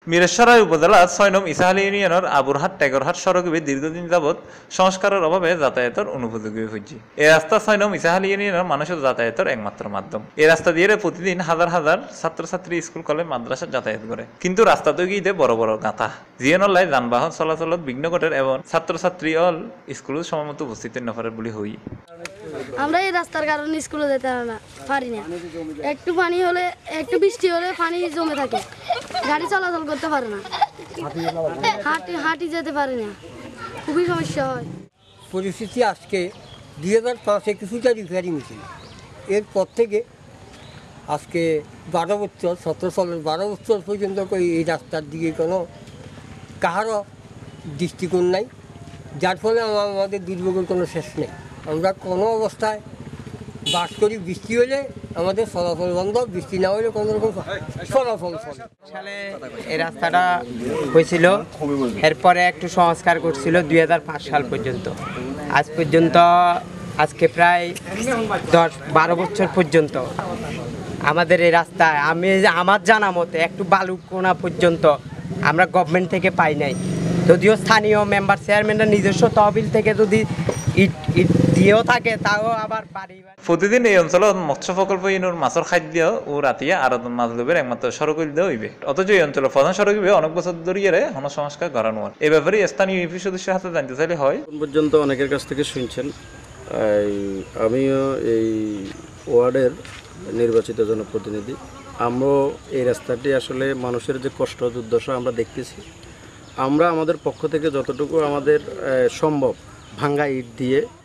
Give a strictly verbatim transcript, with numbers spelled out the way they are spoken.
মিরেশ্বরাই উপজেলার ছয় নং ইসাহালি ইউনিয়নের আবুরহাট টেগরহাট সড়কে দীর্ঘদিন যাবৎ সংস্কারের অভাবে যাতায়াতের অনুপযোগী হয়েছে। এই রাস্তা ছয় নং ইসাহালি ইউনিয়নের মানুষের যাতায়াতের একমাত্র মাধ্যম। এই রাস্তা দিয়ে প্রতিদিন হাজার হাজার ছাত্রছাত্রী স্কুল কলেজ মাদ্রাসা যাতায়াত করে, কিন্তু রাস্তা তৈরিতে বড় বড় গাঁথা জিএনলাই যানবাহন চলাচলত বিঘ্ন ঘটে এবং ছাত্রছাত্রী অল স্কুলের সময়মতো উপস্থিত নফারের বলি হই। আমরা এই রাস্তার কারণে স্কুলে যেতে পারি না। একটু পানি হলে একটু বৃষ্টি হলে পানি জমে থাকে, গাড়ি চলাচল করতে পারে না, হাঁটি হাঁটি যেতে পারে না, খুবই সমস্যা হয়। পরিস্থিতি আজকে দুই হাজার পাঁচে কিছুটা রিপেয়ারিং হয়েছিল, এরপর থেকে আজকে বারো বছর সতেরো সালের বারো বছর পর্যন্ত এই রাস্তার দিকে কোনো কাহারও দৃষ্টিকোণ নাই, যার ফলে আমাদের দুর্ভোগের কোনো শেষ নেই। আমরা কোনো অবস্থায় বাস করি, বৃষ্টি হলে আমাদের চলাচল বন্ধ, বৃষ্টি না হলে কোনো রকম চলাচল চলে। সালে এই রাস্তাটা হয়েছিল, এরপরে একটু সংস্কার করছিল দুই হাজার পাঁচ সাল পর্যন্ত। আজ পর্যন্ত আজকে প্রায় দশ বারো বছর পর্যন্ত আমাদের এই রাস্তায় আমি আমার জানা মতে একটু বালু কোনা পর্যন্ত আমরা গভর্নমেন্ট থেকে পাই নাই। যদিও স্থানীয় মেম্বার চেয়ারম্যানরা নিজস্ব তহবিল থেকে যদি ইট ইট দিয়েও থাকে, তাও আবার পারিবার প্রতিদিন এই অঞ্চলত মৎস্য প্রকল্প ইনুর মাছের খাদ্য ও রাতিয়া আরত মাছ লোভের একমাত্র সড়ক হইবে, অথচ এই অঞ্চলের প্রধান সড়ক হইবে অনেক বছর ধরিয়ে সংস্কার করানো হয়। এই ব্যাপারে স্থানীয় ইউপি সদস্যের হাতে জানতে চাইলে হয়। পর্যন্ত অনেকের কাছ থেকে শুনছেন, আমিও এই ওয়ার্ডের নির্বাচিত জনপ্রতিনিধি। আমরাও এই রাস্তাটি আসলে মানুষের যে কষ্ট দুর্দশা আমরা দেখতেছি, আমরা আমাদের পক্ষ থেকে যতটুকু আমাদের সম্ভব ভাঙ্গা ইট দিয়ে